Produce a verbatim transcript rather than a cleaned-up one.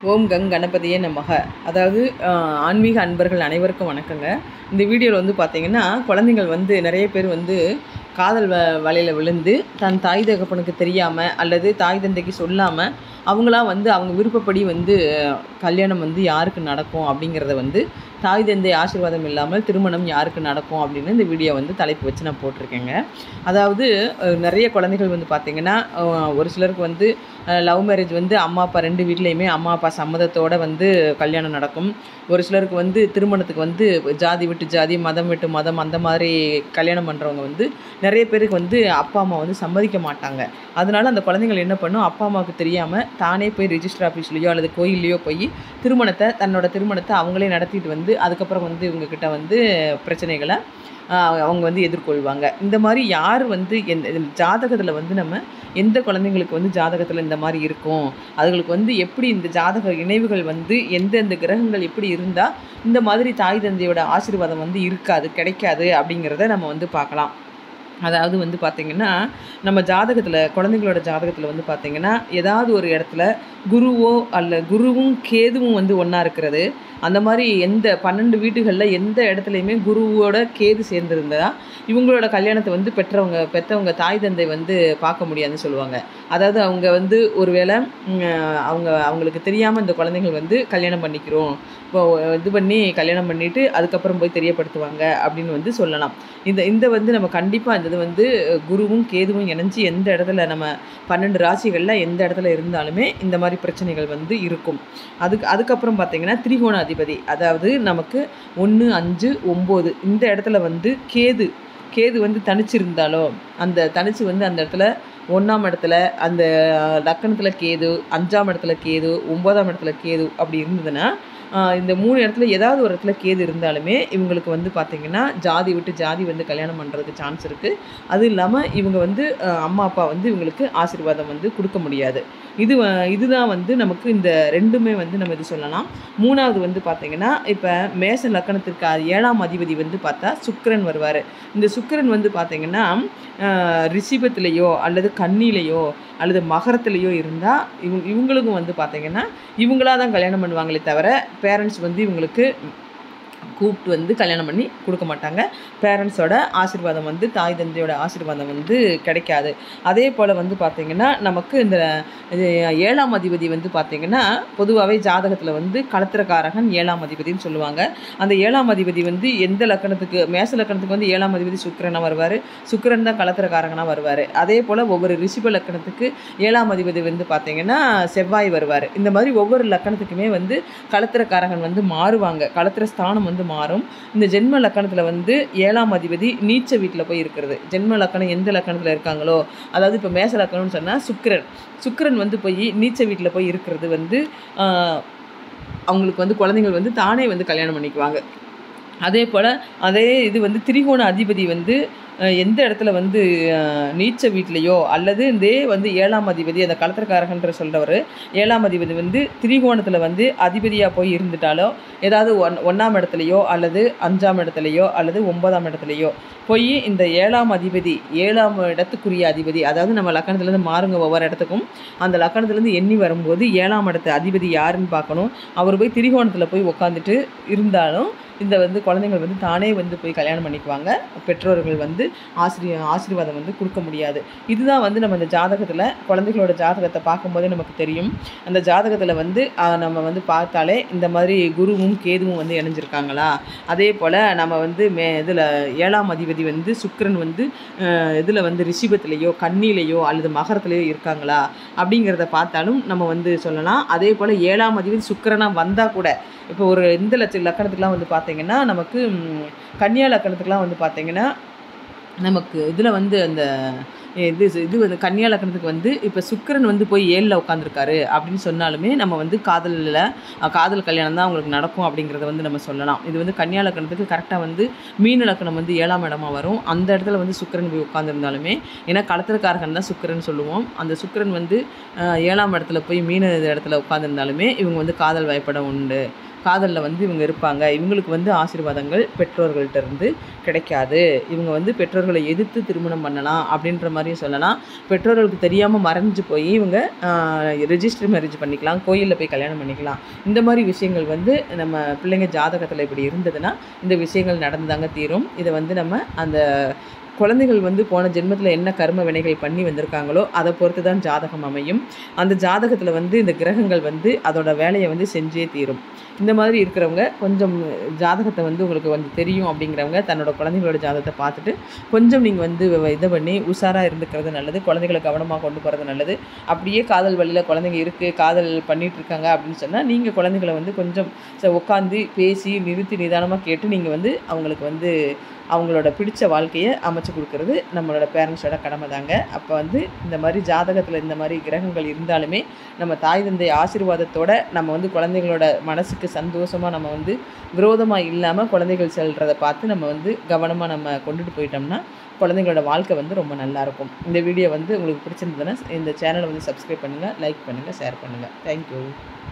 ஓம் கங் கணபதியே நமக. அதாவது ஆன்மீக அன்பர்கள் அனைவருக்கும் வணக்கங்க. இந்த வீடியோவில் வந்து பார்த்திங்கன்னா, குழந்தைங்கள் வந்து நிறைய பேர் வந்து காதல் வ வலையில் விழுந்து தன் தாய் தகப்பனுக்கு தெரியாமல் அல்லது தாய் தந்தைக்கு சொல்லாமல் அவங்களாம் வந்து அவங்க விருப்பப்படி வந்து கல்யாணம் வந்து யாருக்கு நடக்கும் அப்படிங்கிறத வந்து தாய் தந்தை ஆசீர்வாதம் இல்லாமல் திருமணம் யாருக்கு நடக்கும் அப்படின்னு இந்த வீடியோ வந்து தலைப்பு வச்சு நான் போட்டிருக்கேங்க. அதாவது நிறைய குழந்தைகள் வந்து பார்த்திங்கன்னா, ஒரு சிலருக்கு வந்து லவ் மேரேஜ் வந்து அம்மா அப்பா ரெண்டு வீட்லேயுமே அம்மா அப்பா சம்மதத்தோடு வந்து கல்யாணம் நடக்கும். ஒரு சிலருக்கு வந்து திருமணத்துக்கு வந்து ஜாதி விட்டு ஜாதி, மதம் விட்டு மதம் அந்த மாதிரி கல்யாணம் பண்ணுறவங்க வந்து நிறைய பேருக்கு வந்து அப்பா அம்மா வந்து சம்மதிக்க மாட்டாங்க. அதனால அந்த குழந்தைகள் என்ன பண்ணும், அப்பா அம்மாவுக்கு தெரியாமல் தானே போய் ரிஜிஸ்டர் ஆஃபீஸ்லேயோ அல்லது கோயில்லையோ போய் திருமணத்தை தன்னோட திருமணத்தை அவங்களே நடத்திட்டு வந்து அதுக்கப்புறம் வந்து இவங்கக்கிட்ட வந்து பிரச்சனைகளை அவங்க வந்து எதிர்கொள்வாங்க. இந்த மாதிரி யார் வந்து எந்த ஜாதகத்தில் வந்து நம்ம எந்த குழந்தைங்களுக்கு வந்து ஜாதகத்தில் இந்த மாதிரி இருக்கும், அதுங்களுக்கு வந்து எப்படி இந்த ஜாதக இணைவுகள் வந்து எந்தெந்த கிரகங்கள் எப்படி இருந்தால் இந்த மாதிரி தாய் தந்தையோட ஆசீர்வாதம் வந்து இருக்காது கிடைக்காது அப்படிங்கிறத நம்ம வந்து பார்க்கலாம். அதாவது வந்து பார்த்திங்கன்னா, நம்ம ஜாதகத்தில் குழந்தைங்களோட ஜாதகத்தில் வந்து பார்த்திங்கன்னா, ஏதாவது ஒரு இடத்துல குருவோ அல்ல குருவும் கேதுவும் வந்து ஒன்றா இருக்கிறது, அந்த மாதிரி எந்த பன்னெண்டு வீட்டுகளில் எந்த இடத்துலையுமே குருவோட கேது சேர்ந்துருந்ததா இவங்களோட கல்யாணத்தை வந்து பெற்றவங்க பெற்றவங்க தாய் தந்தை வந்து பார்க்க முடியாதுன்னு சொல்லுவாங்க. அதாவது அவங்க வந்து ஒரு வேளை அவங்க அவங்களுக்கு தெரியாமல் இந்த குழந்தைகள் வந்து கல்யாணம் பண்ணிக்கிறோம், இப்போ இது பண்ணி கல்யாணம் பண்ணிவிட்டு அதுக்கப்புறம் போய் தெரியப்படுத்துவாங்க அப்படின்னு வந்து சொல்லலாம். இந்த இந்த வந்து நம்ம கண்டிப்பாக இந்த இது வந்து குருவும் கேதுவும் இணைஞ்சி எந்த இடத்துல நம்ம பன்னெண்டு ராசிகளில் எந்த இடத்துல இருந்தாலுமே இந்த மாதிரி பிரச்சனைகள் வந்து இருக்கும். அதுக்கு அதுக்கப்புறம் பார்த்திங்கன்னா திரிகோண அதிபதி, அதாவது நமக்கு ஒன்று அஞ்சு ஒம்பது இந்த இடத்துல வந்து கேது கேது வந்து தனிச்சிருந்தாலோ அந்த தனிச்சு வந்து அந்த இடத்துல ஒன்றாம் இடத்துல அந்த லக்கணத்தில் கேது, அஞ்சாம் இடத்துல கேது, ஒம்போதாம் இடத்துல கேது அப்படி இருந்ததுன்னா இந்த மூணு இடத்துல ஏதாவது ஒரு இடத்துல கேது இருந்தாலுமே இவங்களுக்கு வந்து பார்த்திங்கன்னா ஜாதி விட்டு ஜாதி வந்து கல்யாணம் பண்ணுறதுக்கு சான்ஸ் இருக்குது. அதுவும் இல்லாமல் இவங்க வந்து அம்மா அப்பா வந்து இவங்களுக்கு ஆசீர்வாதம் வந்து கொடுக்க முடியாது. இது இதுதான் வந்து நமக்கு இந்த ரெண்டுமே வந்து நம்ம இது சொல்லலாம். மூணாவது வந்து பார்த்திங்கன்னா, இப்போ மேச லக்கணத்திற்கு ஏழாம் அதிபதி வந்து பார்த்தா சுக்கிரன் வருவார். இந்த சுக்கிரன் வந்து பார்த்திங்கன்னா ரிஷிபத்திலேயோ அல்லது கன்னியிலையோ அல்லது மகரத்துலேயோ இருந்தால் இவங்க இவங்களுக்கும் வந்து பார்த்திங்கன்னா இவங்களாக தான் கல்யாணம் பண்ணுவாங்களே தவிர பேரண்ட்ஸ் வந்து இவங்களுக்கு கூப்பிட்டு வந்து கல்யாணம் பண்ணி கொடுக்க மாட்டாங்க. பேரண்ட்ஸோட ஆசீர்வாதம் வந்து தாய் தந்தையோட ஆசீர்வாதம் வந்து கிடைக்காது. அதே போல் வந்து பார்த்திங்கன்னா நமக்கு இந்த ஏழாம் அதிபதி வந்து பார்த்திங்கன்னா பொதுவாகவே ஜாதகத்தில் வந்து களத்திரக்காரகன் ஏழாம் அதிபதினு சொல்லுவாங்க. அந்த ஏழாம் அதிபதி வந்து எந்த லக்கணத்துக்கு மேச லக்கணத்துக்கு வந்து ஏழாம் அதிபதி சுக்கிரனாக வருவார், சுக்கிரன் தான் களத்திரக்காரகனாக வருவார். அதே போல் ஒவ்வொரு ரிஷிப லக்கணத்துக்கு ஏழாம் அதிபதி வந்து பார்த்திங்கன்னா செவ்வாய் வருவார். இந்த மாதிரி ஒவ்வொரு லக்கணத்துக்குமே வந்து களத்திரக்காரகன் வந்து மாறுவாங்க, களத்திர ஸ்தானம் வந்து மாறும். இந்த ஜென்ம லக்கணத்தில் வந்து ஏழாம் அதிபதி நீச்ச வீட்டில் போய் இருக்கிறது. ஜென்ம லக்கணம் எந்த லக்கணத்தில் இருக்காங்களோ, அதாவது இப்போ மேச லக்கணம்னு சொன்னால் சுக்கிரன் சுக்கிரன் வந்து போய் நீச்ச வீட்டில் போய் இருக்கிறது வந்து அவங்களுக்கு வந்து குழந்தைங்கள் வந்து தானே வந்து கல்யாணம் பண்ணிக்குவாங்க. அதே போல் அதே இது வந்து திரிகோண அதிபதி வந்து எந்த இடத்துல வந்து நீச்ச வீட்லேயோ அல்லது இதே வந்து ஏழாம் அதிபதி அந்த களத்திரக்காரகன்ற சொல்கிறவர் ஏழாம் அதிபதி வந்து திரிகோணத்தில் வந்து அதிபதியாக போய் இருந்துட்டாலோ ஏதாவது ஒன் ஒன்றாம் இடத்துலையோ அல்லது அஞ்சாம் இடத்துலையோ அல்லது ஒன்பதாம் இடத்துலையோ போய் இந்த ஏழாம் அதிபதி ஏழாம் இடத்துக்குரிய அதிபதி, அதாவது நம்ம லக்கணத்துலேருந்து மாறுங்க ஒவ்வொரு இடத்துக்கும், அந்த லக்கணத்துலேருந்து எண்ணி வரும்போது ஏழாம் இடத்து அதிபதி யாருன்னு பார்க்கணும். அவர் போய் திரிகோணத்தில் போய் உட்காந்துட்டு இருந்தாலும் இந்த வந்து குழந்தைங்கள் வந்து தானே வந்து போய் கல்யாணம் பண்ணிக்குவாங்க. பெற்றோர்கள் வந்து ஆசிரிய ஆசீர்வாதம் வந்து கொடுக்க முடியாது. இதுதான் வந்து நம்ம இந்த ஜாதகத்தில் குழந்தைகளோட ஜாதகத்தை பார்க்கும்போதே நமக்கு தெரியும். அந்த ஜாதகத்தில் வந்து நம்ம வந்து பார்த்தாலே இந்த மாதிரி குருவும் கேதுவும் வந்து இணைஞ்சிருக்காங்களா, அதே போல் நம்ம வந்து மே இதில் ஏழாம் அதிபதி வந்து சுக்கிரன் வந்து இதில் வந்து ரிஷிபத்திலேயோ கன்னியிலையோ அல்லது மகரத்துலேயோ இருக்காங்களா அப்படிங்கிறத பார்த்தாலும் நம்ம வந்து சொல்லலாம். அதே போல் ஏழாம் அதிபதி சுக்கிரனாக வந்தால் கூட இப்போ ஒரு இந்த லட்ச லக்கணத்துக்குலாம் வந்து பார்த்திங்கன்னா நமக்கு கன்னியா லக்கணத்துக்குலாம் வந்து பார்த்திங்கன்னா நமக்கு இதில் வந்து அந்த இது இது வந்து கன்னியா லக்கணத்துக்கு வந்து இப்போ சுக்கிரன் வந்து போய் ஏழில் உட்காந்துருக்காரு அப்படின்னு சொன்னாலுமே நம்ம வந்து காதலில் காதல் கல்யாணம் தான் அவங்களுக்கு நடக்கும் அப்படிங்கிறத வந்து நம்ம சொல்லலாம். இது வந்து கன்னியா லக்கணத்துக்கு கரெக்டாக வந்து மீன லக்கணம் வந்து ஏழாம் இடமா வரும். அந்த இடத்துல வந்து சுக்கிரன் போய் உட்காந்துருந்தாலுமே, ஏன்னா களத்திரக்காரகன் தான் சுக்கிரன் சொல்லுவோம், அந்த சுக்கிரன் வந்து ஏழாம் இடத்துல போய் மீன இடத்துல உட்காந்துருந்தாலுமே இவங்க வந்து காதல் வயப்பட உண்டு, காதலில் வந்து இவங்க இருப்பாங்க. இவங்களுக்கு வந்து ஆசீர்வாதங்கள் பெற்றோர்கள்ட்ட இருந்து கிடைக்காது. இவங்க வந்து பெற்றோர்களை எதிர்த்து திருமணம் பண்ணலாம் அப்படின்ற மாதிரி மாதிரியும் சொல்லலாம். பெற்றோர்களுக்கு தெரியாமல் மறைஞ்சு போய் இவங்க ரெஜிஸ்டர் மேரேஜ் பண்ணிக்கலாம், கோயிலில் போய் கல்யாணம் பண்ணிக்கலாம். இந்த மாதிரி விஷயங்கள் வந்து நம்ம பிள்ளைங்க ஜாதகத்தில் இப்படி இருந்ததுன்னா இந்த விஷயங்கள் நடந்துதாங்க தீரும். இதை வந்து நம்ம அந்த குழந்தைகள் வந்து போன ஜென்மத்தில் என்ன கர்ம வினைகள் பண்ணி வந்திருக்காங்களோ அதை பொறுத்து தான் ஜாதகம் அமையும். அந்த ஜாதகத்தில் வந்து இந்த கிரகங்கள் வந்து அதோட வேலையை வந்து செஞ்சே தீரும். இந்த மாதிரி இருக்கிறவங்க கொஞ்சம் ஜாதகத்தை வந்து உங்களுக்கு கொஞ்சம் தெரியும் அப்படிங்கிறவங்க தன்னோட குழந்தைங்களோட ஜாதகத்தை பார்த்துட்டு கொஞ்சம் நீங்கள் வந்து இதை பண்ணி உஷாராக இருந்துக்கிறது நல்லது. குழந்தைகளை கவனமாக கொண்டு போகிறது நல்லது. அப்படியே காதல் வழியில் குழந்தைங்க இருக்குது, காதல் பண்ணிகிட்டு இருக்காங்க அப்படின்னு சொன்னால் நீங்கள் குழந்தைங்களை வந்து கொஞ்சம் உட்காந்து பேசி நிறுத்தி நிதானமாக கேட்டு நீங்கள் வந்து அவங்களுக்கு வந்து அவங்களோட பிடிச்ச வாழ்க்கையை அமைச்சு கொடுக்கறது நம்மளோட பேரண்ட்ஸோட கடமை தாங்க. அப்போ வந்து இந்த மாதிரி ஜாதகத்தில் இந்த மாதிரி கிரகங்கள் இருந்தாலுமே நம்ம தாய் தந்தை ஆசீர்வாதத்தோடு நம்ம வந்து குழந்தைங்களோட மனசுக்கு சந்தோஷமாக நம்ம வந்து விரோதமாக இல்லாமல் குழந்தைகள் செல்றதை பார்த்து நம்ம வந்து கவனமாக நம்ம கொண்டுட்டு போயிட்டோம்னா குழந்தைங்களோட வாழ்க்கை வந்து ரொம்ப நல்லாயிருக்கும். இந்த வீடியோ வந்து உங்களுக்கு பிடிச்சிருந்ததுன்னா இந்த சேனலை வந்து சப்ஸ்கிரைப் பண்ணுங்கள், லைக் பண்ணுங்கள், ஷேர் பண்ணுங்கள். தேங்க்யூ.